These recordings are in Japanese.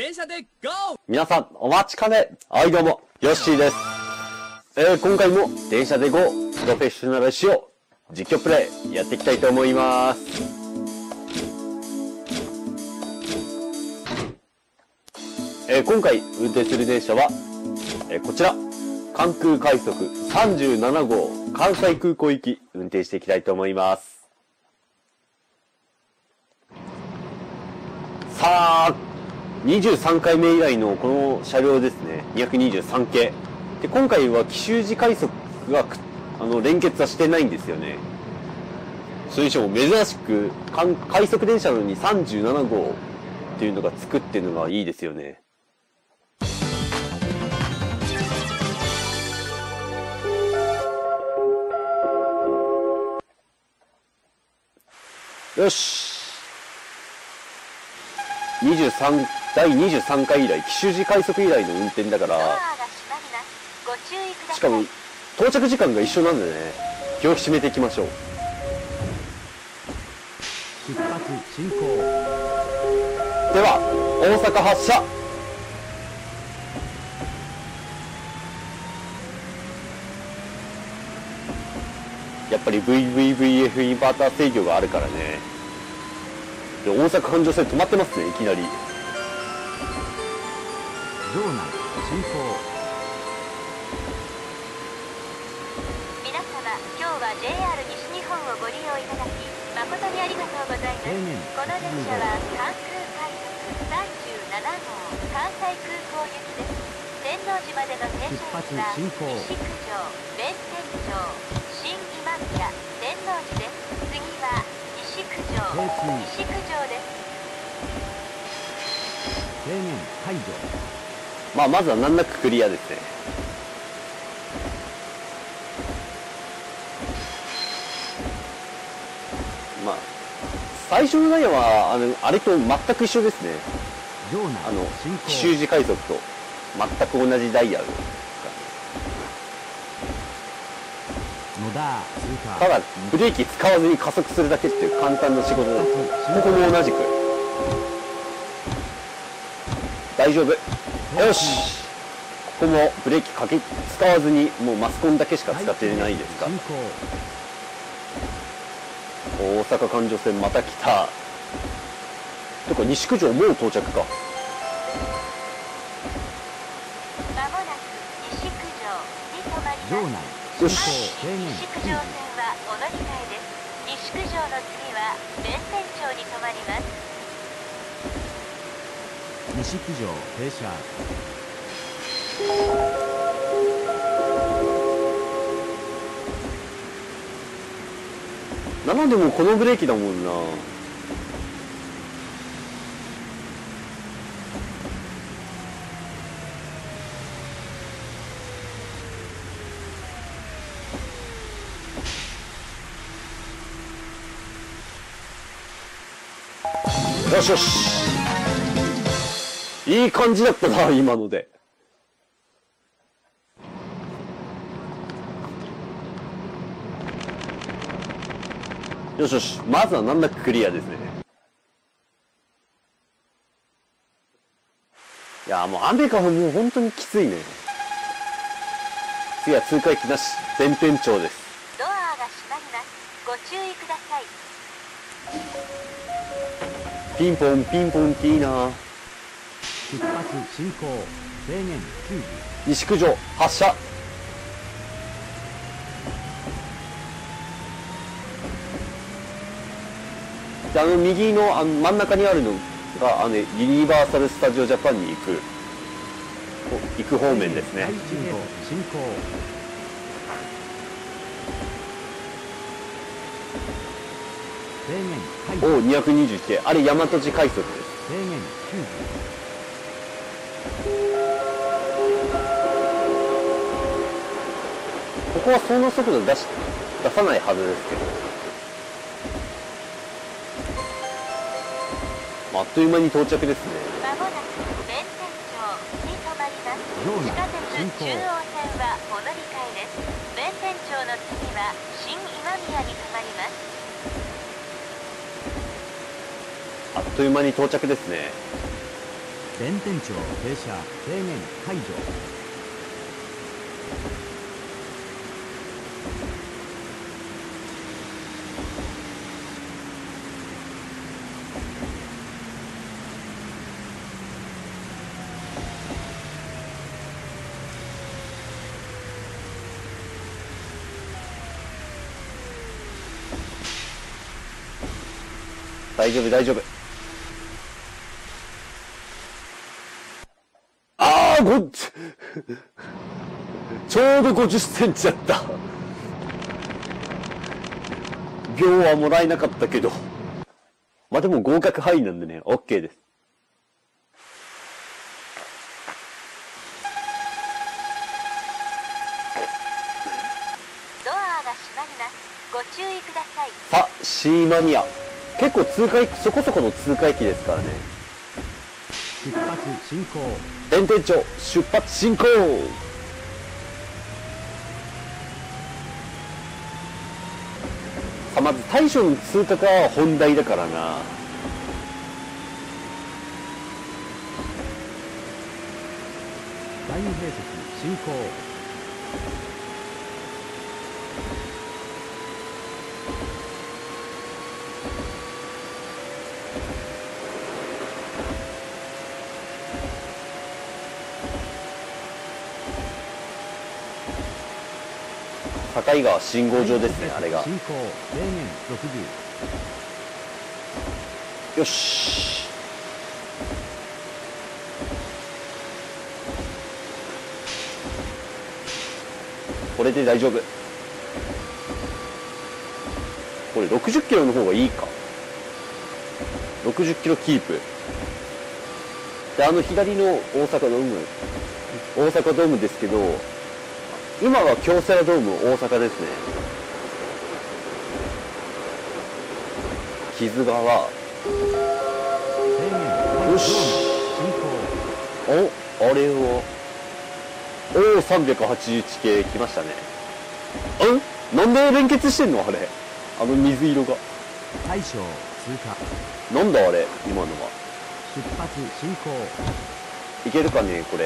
電車で GO! 皆さん、お待ちかね。はい、どうも、ヨッシーです。今回も、電車で GO! プロフェッショナル仕様、実況プレイ、やっていきたいと思います。今回、運転する電車は、こちら、関空快速37号、関西空港行き、運転していきたいと思います。さあ、23回目以来のこの車両ですね。223系。で、今回は紀州路快速が連結はしてないんですよね。それにしても珍しく、快速電車なのに37号っていうのがつくっていうのがいいですよね。よし。第23回以来、紀州路快速以来の運転だから、しかも、到着時間が一緒なんでね、気を締めていきましょう。 出発進行。 では、大阪発車。やっぱり VVVF インバーター制御があるからね。で、大阪環状線止まってますね、いきなり。 場内進行。 皆様、今日は JR 西日本をご利用いただき誠にありがとうございます。この電車は関空快速37号関西空港行きです。天王寺までの停車駅は西九条、弁天町、新今宮、天王寺です。次は西九条、西九条です。 制限解除。 まずは難なくクリアですね。最初のダイヤは、あれと全く一緒ですね。紀州路快速と全く同じダイヤル。ただ、ブレーキ使わずに加速するだけっていう簡単な仕事です。ここも同じく。大丈夫。よし。ここもブレーキ使わずに、もうマスコンだけしか使ってないですか。大阪環状線また来た。てか西九条もう到着か。 まもなく西九条に止まります。 場内よし。 西九条線はお乗り換えです。西九条の次は弁天町に止まります。 西九条停車。 7でもこのブレーキだもんな。よしよし。いい感じだったな、今ので。よしよし。まずは難なくクリアですね。いやもう雨がもう本当にきついね。次は通過駅なし、弁天町です。 ドアが閉まります。ご注意ください。 ピンポンピンポンティーナ。 出発進行。制限90。 西九条発車。で、右の真ん中にあるのがユニバーサル・スタジオ・ジャパンに行く方面ですね。 進行。制限解除。 お、221系。あれ大和路快速です。 制限90。 ここはその速度出さないはずですけど。あっという間に到着ですね。 まもなく弁天町に止まります。地下鉄中央線はお乗り換えです。弁天町の次は新今宮に止まります。 あっという間に到着ですね。 弁天町停車制限解除。 大丈夫大丈夫。ああ、ちょうど50センチだった。秒はもらえなかったけど。まあでも合格範囲なんでね、OK です。 ドアが閉まります。ご注意ください。 さあ、シーマニア。結構そこそこの通過駅ですからね。 出発進行。 弁天町出発進行。さあ、まず大将の通過が本題だからな。 第二併設進行。 境川信号場ですね、あれが。 進行制限60。 よし。これで大丈夫。これ60キロの方がいいか。60キロキープ。で、左の大阪ドームですけど、今は京セラドーム大阪ですね。木津川。よし。お、あれを。おお、381系来ましたね。なんで連結してんのあれ。水色が。 大将通過。 なんだあれ、今のは。 出発進行。 いけるかね、これ。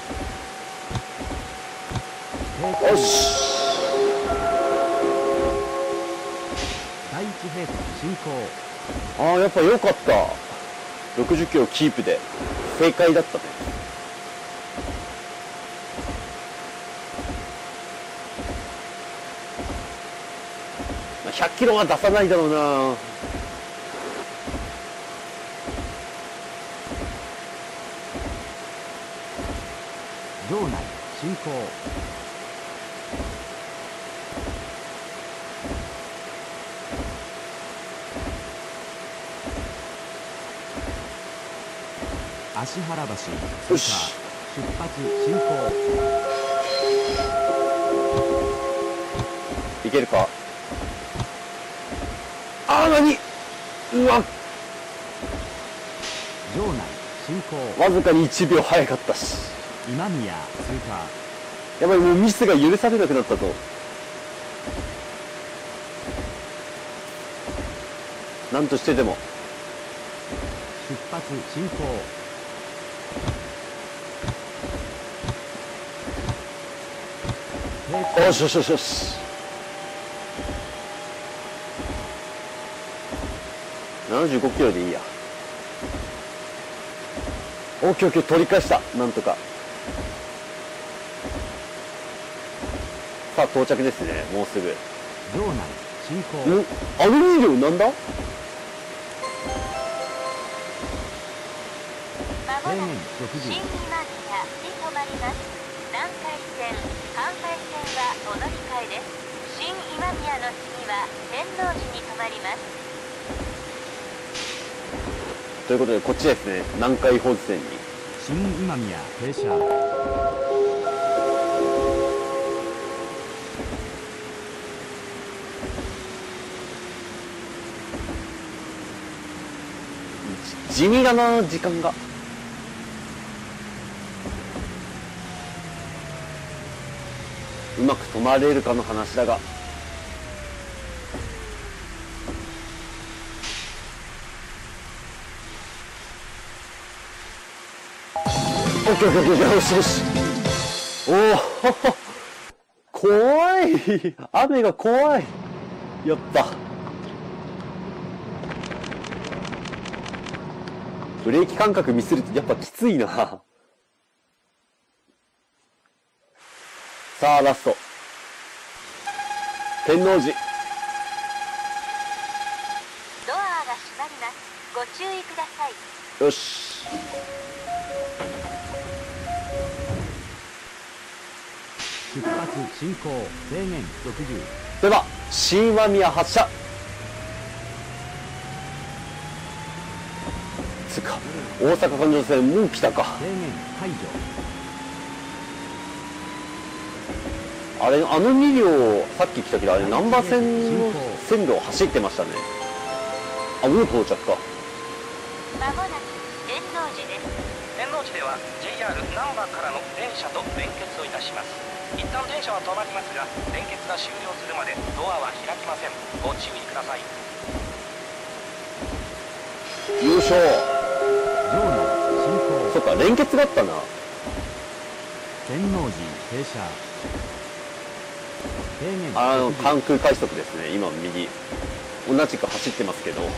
よし。 第一併設進行。 ああ、やっぱ良かった。60キロキープで。正解だったね。100キロは出さないだろうな。 場内進行。芦原橋通過。 よし。 出発進行。 いけるか。あー、何。うわ、 場内進行。 わずかに1秒早かったし。 今宮通過。 やばい、もうミスが許されなくなったぞ。なんとしてでも。 出発進行。 よしよしよしよし。75キロでいいや。オッケーオッケー、取り返した。なんとか。さあ、到着ですね。もうすぐ。 場内進行。 アルミ量なんだ。 まもなく新今宮に停まります。南海線、関西線はお乗り換えです。新今宮の次は天王寺に停まります。 ということで、こっちですね。南海本線に。 新今宮停車。 地味だな、時間が。うまく止まれるかの話だが。 オッケーオッケーオッケー、よしよし。おお怖い。雨が怖い。やった。ブレーキ感覚ミスるとやっぱきついな。さあラスト、天王寺。 ドアが閉まります。ご注意ください。 よし。 出発進行制限60。 では新和宮発車。つうか大阪環状線もう来たか。 制限解除。 あれ、あの2両さっき来たけど、あれ難波線の線路を走ってましたね。あ、もう到着か。 まもなく天王寺です。 天王寺では JR 難波からの電車と連結をいたします。一旦電車は止まりますが、連結が終了するまでドアは開きません。ご注意ください。 優勝。 上野進行。 そっか、連結があったな。 天王寺停車。制限関空快速ですね。今右同じく走ってますけど、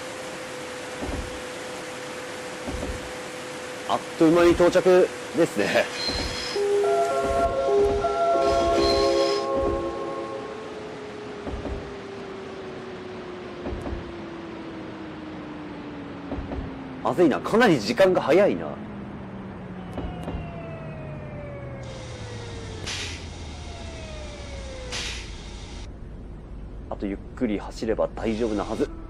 あっという間に到着ですね。まずいな、かなり時間が早いな。あとゆっくり走れば大丈夫なはず。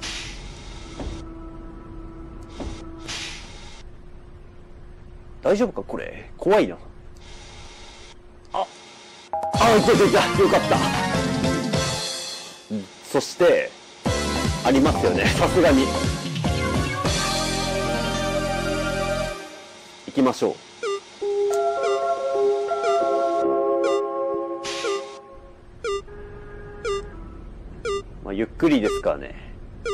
大丈夫かこれ、怖いな。いたいたいた、よかった。そしてありますよね、さすがに。行きましょう。まあゆっくりですからね。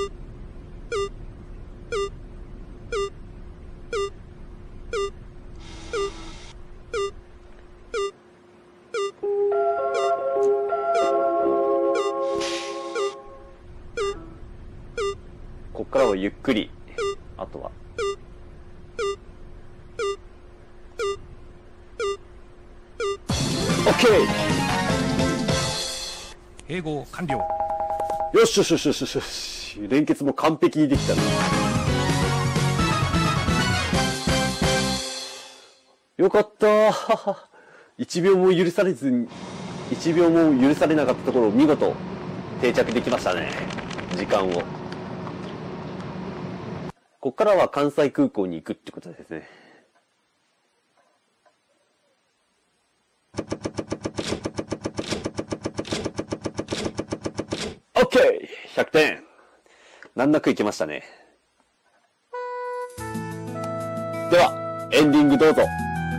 こっからはゆっくり。あとはオッケー。 併合完了。 よしよしよしよしよしよし。連結も完璧にできたな。よかったー。1秒も許されずに、1秒も許されなかったところを見事定着できましたね。時間を。こっからは関西空港に行くってことですね。オッケー !100 点。難なくいけましたね。では、エンディングどうぞ。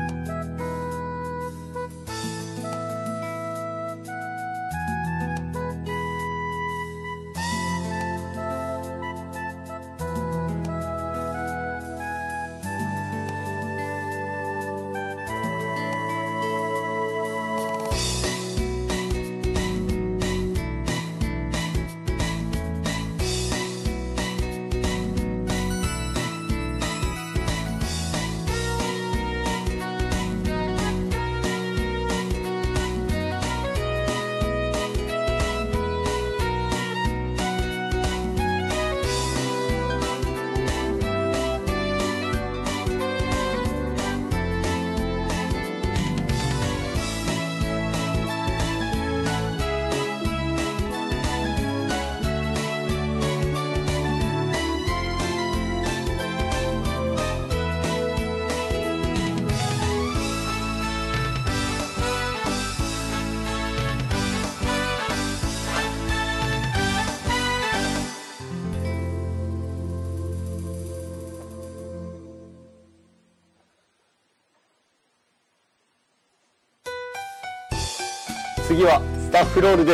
次はスタッフロールです。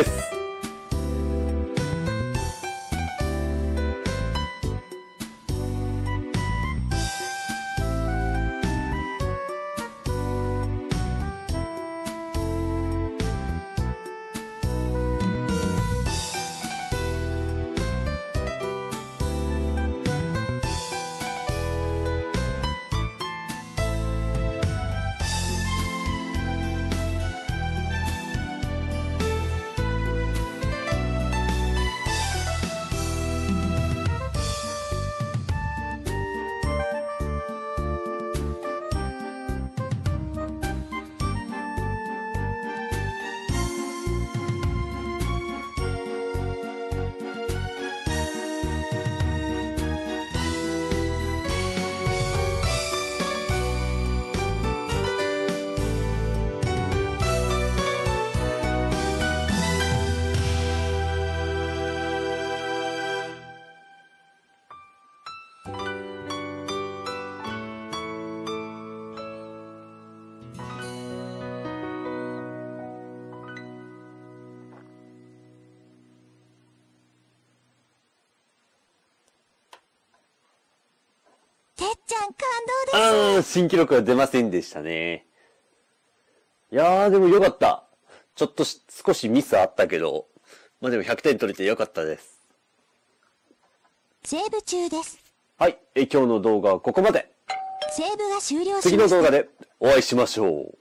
感動です。 新記録は出ませんでしたね。いやー、でもよかった。ちょっと少しミスあったけど、まあでも100点取れてよかったです。 セーブ中です。 はい、今日の動画はここまで。 セーブが終了しました。 次の動画でお会いしましょう。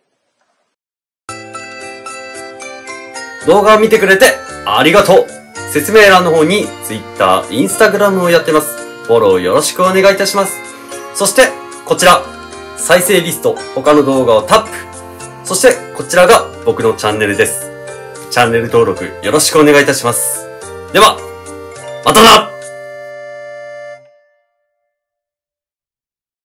動画を見てくれてありがとう。説明欄の方に Twitter、Instagram をやってます。フォローよろしくお願いいたします。そして、こちら、再生リスト、他の動画をタップ。そして、こちらが僕のチャンネルです。チャンネル登録よろしくお願いいたします。では、またな！